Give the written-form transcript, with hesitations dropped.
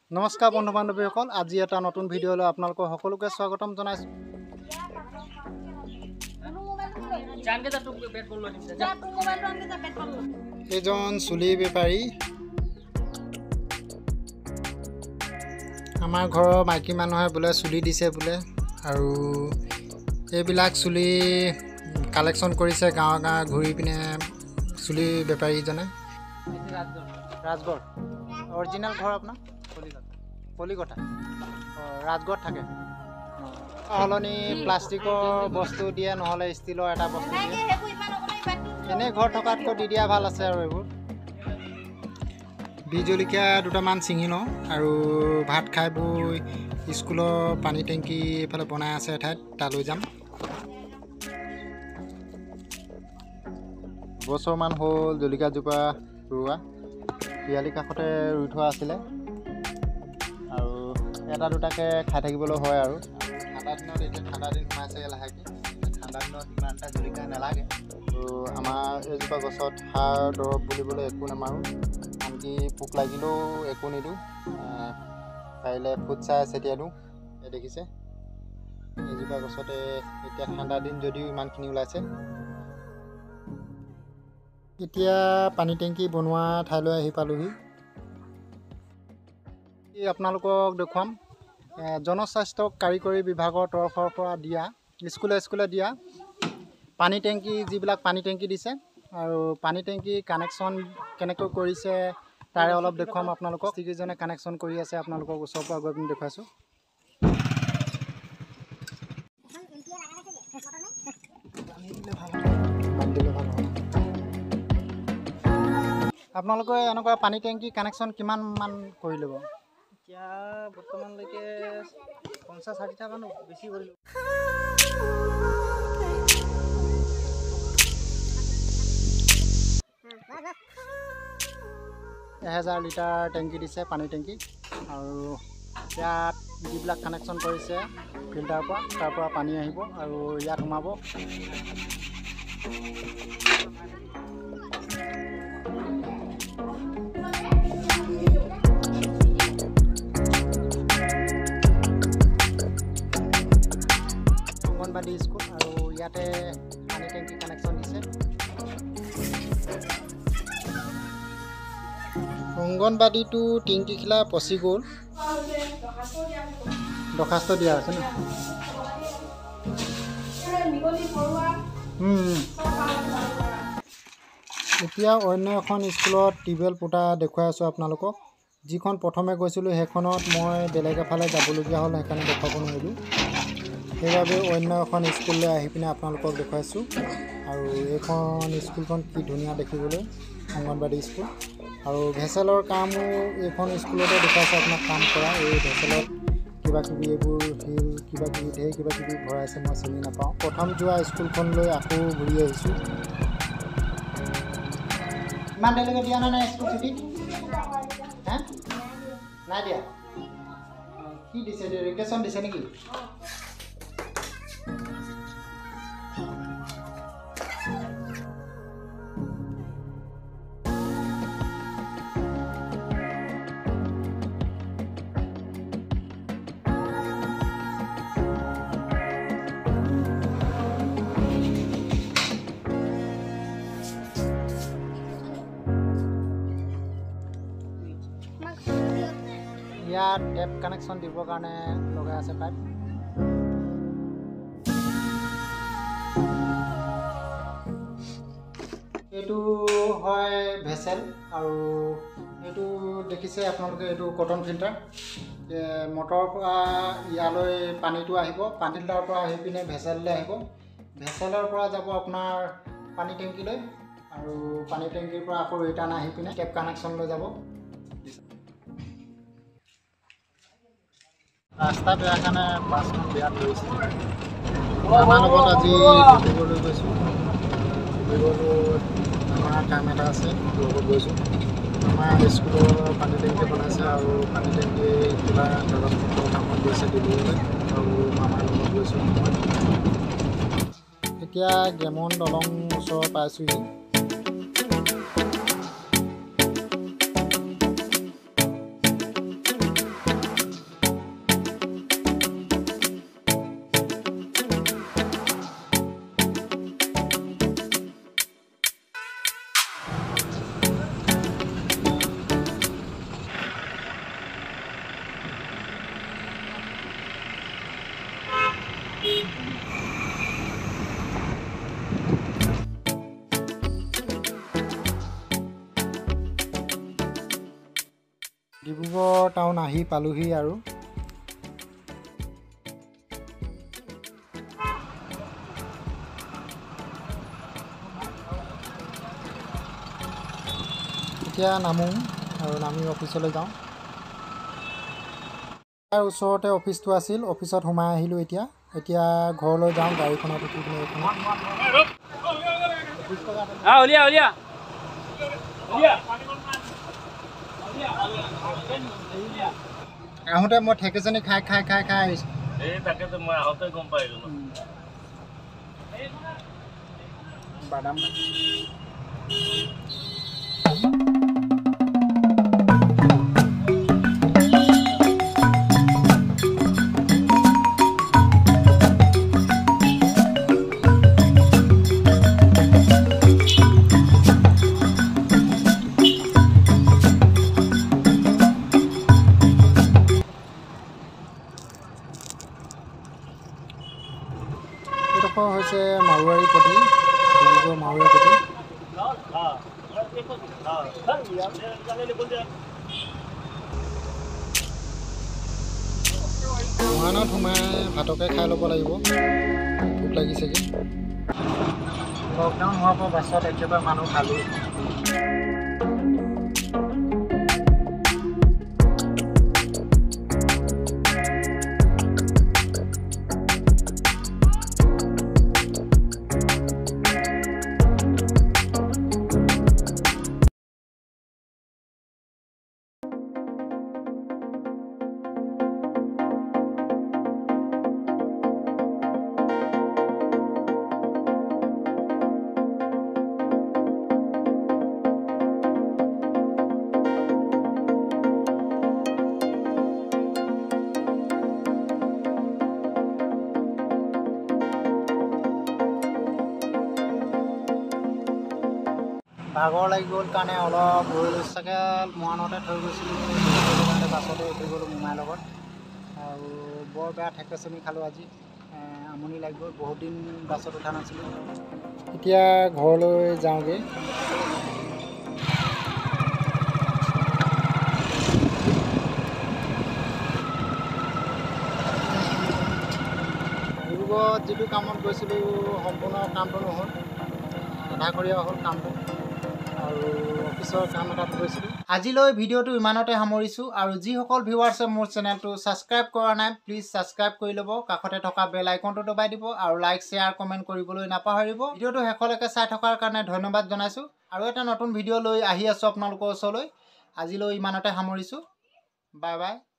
নমস্কাৰ বন্ধু বান্ধৱীসকল, আজি এটা নতুন ভিডিঅ'লৈ আপোনালোকক সকলোকে স্বাগতম জনাইছোঁ। এজন চুলি বেপাৰী আমাৰ ঘৰৰ মাইকী মানুহে বোলে চুলি দিছে বোলে, আৰু এইবিলাক চুলি কালেকশ্যন কৰিছে গাঁৱে গাঁৱে ঘূৰি পিনে চুলি বেপাৰীজনে। ৰাজগড় অৰিজিনেল ঘৰ আপোনাৰ? কলিকতা। ৰাজগড়ত থাকে। সলনি প্লাষ্টিকৰ বস্তু দিয়ে, নহ'লে ষ্টিলৰ এটা বস্তু দিয়ে। এনেই ঘৰ থকাতকৈ দি দিয়া ভাল আছে। আৰু এইবোৰ বীজ জলকীয়া দুটামান ছিঙি লওঁ, আৰু ভাত খাই বৈ স্কুলৰ পানী টেংকি এইফালে বনাই আছে এঠাইত, তালৈ যাম। বছৰমান হ'ল জলকীয়াজোপা ৰোৱা, পিয়ালি কাষতে ৰুই থোৱা আছিলে, আৰু এটা দুটাকৈ খাই থাকিবলৈ হয়। আৰু ঠাণ্ডা দিনত, এতিয়া ঠাণ্ডা দিন সোমাইছে লাহেকৈ, ঠাণ্ডা দিনত ইমান এটা জলকীয়া নালাগে। আৰু আমাৰ এইজোপা গছত সাৰ দৰৱ বুলিবলৈ একো নামাৰোঁ, আনকি পোক লাগিলেও একো নিদিওঁ, পাৰিলে ফুটছাই ছটিয়াই দিওঁ। এই দেখিছে এইজোপা গছতে এতিয়া ঠাণ্ডা দিন যদিও ইমানখিনি ওলাইছে। এতিয়া পানী টেংকি বনোৱা ঠাইলৈ আহি পালোহি। আপোনালোকক দেখুৱাম জনস্বাস্থ্য কাৰিকৰী বিভাগৰ তৰফৰ পৰা দিয়া, স্কুলে দিয়া পানী টেংকি, যিবিলাক পানী টেংকি দিছে, আৰু পানী টেংকি কানেকশ্যন কেনেকৈ কৰিছে তাৰে অলপ দেখুৱাম আপোনালোকক। যিকেইজনে কানেকশ্যন কৰি আছে আপোনালোকক ওচৰৰ পৰা গৈ পিনি দেখুৱাইছোঁ। আপোনালোকে এনেকুৱা পানী টেংকি কানেকশ্যন কিমান মান কৰি ল'ব? এতিয়া বৰ্তমানলৈকে 50-60টা মান বেছি কৰিলোঁ। 1000 লিটাৰ টেংকি দিছে, পানী টেংকি। আৰু ইয়াত যিবিলাক কানেকশ্যন কৰিছে ফিল্টাৰৰ পৰা, তাৰ পৰা পানী আহিব আৰু ইয়াত সোমাব। অংগনবাদী স্কুল, আৰু ইয়াতে পানী টেংকি কানেকশ্যন দিছে। অংগনবাদীটো টিংকিখিলা পচি গ'ল, দৰখাস্ত দিয়া আছে ন। এতিয়া অন্য এখন স্কুলত টিউবৱেল পোতা দেখুৱাই আছোঁ আপোনালোকক। যিখন প্ৰথমে গৈছিলোঁ সেইখনত মই বেলেগ এফালে যাবলগীয়া হ'ল, সেইকাৰণে দেখুৱাব নোৱাৰিলোঁ। সেইবাবে অন্য এখন স্কুললৈ আহি পিনে আপোনালোকক দেখুৱাইছোঁ। আৰু এইখন স্কুলখন কি ধুনীয়া দেখিবলৈ, অংগনবাদী স্কুল। আৰু ভেচেলৰ কামো এইখন স্কুলতে দেখুৱাইছে আপোনাক কাম কৰা। এই ভেচেলত কিবাকিবি এইবোৰ শিল কিবাকিবি ঢেৰ কিবাকিবি ভৰাইছে, মই চিনি নাপাওঁ। প্ৰথম যোৱা স্কুলখনলৈ আকৌ ঘূৰি আহিছোঁ। ইমান দেৰিলৈকে দিয়া নাই স্কুল ছুটি? হে নাই দিয়া? কি দিছে, ৰিক্ৰেশ্যন দিছে নেকি? ইয়াত টেপ কানেকশ্যন দিবৰ কাৰণে লগাই আছে পাইপ। এইটো হয় ভেচেল, আৰু এইটো দেখিছে আপোনালোকে, এইটো কটন ফিল্টাৰ। মটৰৰ পৰা ইয়ালৈ পানীটো আহিব, পানী ফিল্টাৰৰ পৰা আহি পিনে ভেচেললৈ আহিব, ভেচেলৰ পৰা যাব আপোনাৰ পানী টেংকিলৈ, আৰু পানী টেংকিৰ পৰা আকৌ ৰিটাৰ্ণ আহি পিনে টেপ কানেকশ্যনলৈ যাব। ৰাস্তা বেয়া কাৰণে বাছখন বেয়া ধৰিছে। আমাৰ লগত আজি ডিব্ৰুগড়লৈ গৈছোঁ। ডিব্ৰুগড়লৈ আমাৰ কাম এটা আছে, লগত গৈছোঁ। আমাৰ স্কুলৰ পানী টেংকি বনাইছে, আৰু পানী টেংকি কিবা কাগজপত্ৰৰ কামত গৈছে ডিব্ৰুগড়লৈ, আৰু আমাৰ লগত গৈছোঁ। এতিয়া গেমন দলং ওচৰ পাইছোঁহি। ডিব্ৰুগড় টাউন আহি পালোহি আৰু এতিয়া নামো আৰু নামি অফিচলৈ যাওঁ। তাৰ ওচৰতে অফিচটো আছিল, অফিচত সোমাই আহিলোঁ। এতিয়া ঘৰলৈ যাওঁ গাড়ীখনত উঠি কিনে। আহোঁতে মই ঠেকেচনি খাই আহিছোঁ। তাকেতো মই আহোঁতে গম পাই গ'লো। বাদাম এইডোখৰ হৈছে মাৰোৱাৰী পট্টি, ডিব্ৰুগড় মাৰোৱাৰী পট্টি। মৰাণত সোমাই ভাতকে খাই ল'ব লাগিব, ভোক লাগিছেগৈ। লকডাউন হোৱাৰ পৰা বাছত একেবাৰে মানুহ খালোঁ। ভাগৰ লাগি গ'ল কাৰণে অলপ ৰৈ চাগে মৰাণতে থৈ গৈছিলোঁ কাৰণে বাছতে উঠি গ'লোঁ মোমাইৰ লগত। আৰু বৰ বেয়া ঠেকেচনি খালোঁ আজি, আমনি লাগি গ'ল, বহুত দিন বাছত উঠা নাছিলোঁ। এতিয়া ঘৰলৈ যাওঁগৈ। ডিব্ৰুগড়ত যিটো কামত গৈছিলোঁ সম্পূৰ্ণ কামটো নহ'ল, আধাখৰীয়া হ'ল কামটো, আৰু অফিচৰ কাম এটাত গৈছিলোঁ। আজিলৈ ভিডিঅ'টো ইমানতে সামৰিছোঁ। আৰু যিসকল ভিউৱাৰ্ছে মোৰ চেনেলটো ছাবস্ক্ৰাইব কৰা নাই, প্লিজ ছাবস্ক্ৰাইব কৰি ল'ব, কাষতে থকা বেল আইকনটো দবাই দিব, আৰু লাইক শ্বেয়াৰ কমেণ্ট কৰিবলৈ নাপাহৰিব। ভিডিঅ'টো শেষলৈকে চাই থকাৰ কাৰণে ধন্যবাদ জনাইছোঁ। আৰু এটা নতুন ভিডিঅ' লৈ আহি আছোঁ আপোনালোকৰ ওচৰলৈ। আজিলৈ ইমানতে সামৰিছোঁ। Bye bye.